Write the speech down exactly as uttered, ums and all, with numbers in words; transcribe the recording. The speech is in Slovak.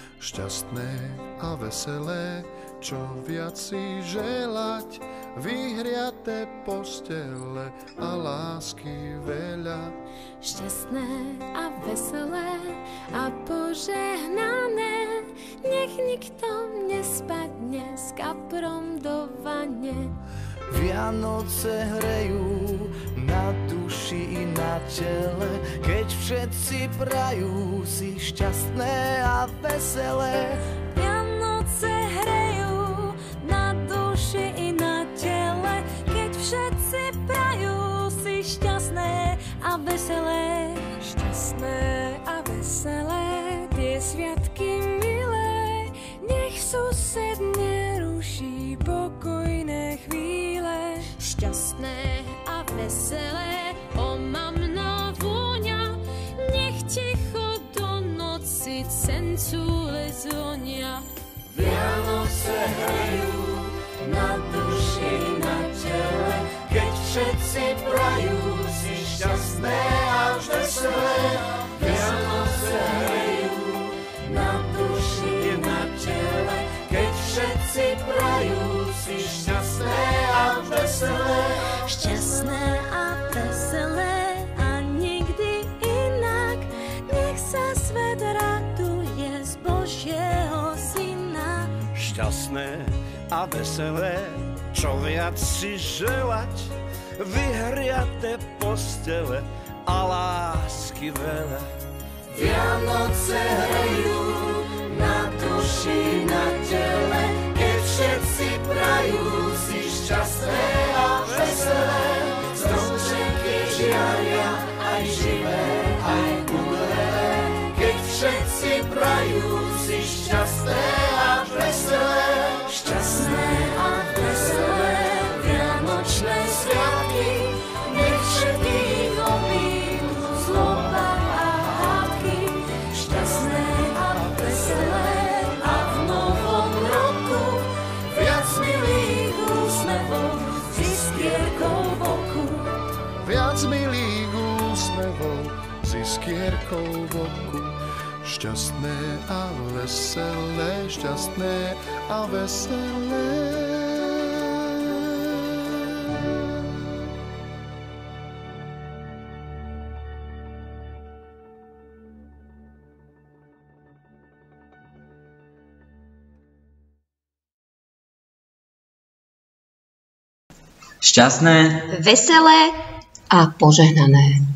šťastné a veselé, čo viac si želať, vyhriaté postele a lásky veľa. Šťastné a veselé a požehnané, nech nikto nespadne s kaprom do vane. Vianoce hrejú na duši i na tele, keď všetci prajú si šťastné a veselé. Vianoce hrejú na duši i na tele, keď všetci prajú si šťastné a veselé. Šťastné a veselé, tie sviatky milé, nech sused neruší pokojné chvíle. Šťastné a veselé, omamná vôňa, nech ticho do noci cencúle zvonia. Vianoce hrejú na duši i na tele, keď všetci prajú si šťastné a veselé. Vianoce hrejú na duši i na tele, keď všetci prajú si šťastné a veselé. Šťastné a veselé a nikdy inak, nech sa svet raduje z Božieho Syna. Šťastné a veselé, čo viac si želať, vyhriaté postele a lásky veľa. Vianoce hrejú na duši, na tele, keď všetci prajú si šťastné a veselé. Stromčeky žiaria, aj živé, aj umrelé, keď všetci prajú si šťastné a veselé. Šťastné a veselé vianočné sviatky, nech všetkých obídu zloba a hádky. Šťastné a veselé a v novom roku viac milých úsmevov s iskierkou v oku. Viac milých úsmevov s iskierkou v oku. Šťastné a veselé, šťastné a veselé. Šťastné, veselé a požehnané.